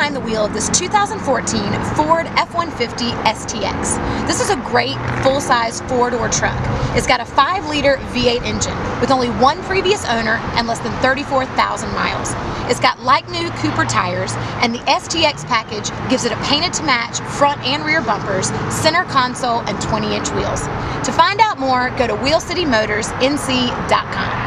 behind the wheel of this 2014 Ford F150 STX. This is a great full-size four-door truck. It's got a 5-liter V8 engine with only one previous owner and less than 34,000 miles. It's got like-new Cooper tires, and the STX package gives it a painted-to-match front and rear bumpers, center console, and 20-inch wheels. To find out more, go to wheelcitymotorsnc.com.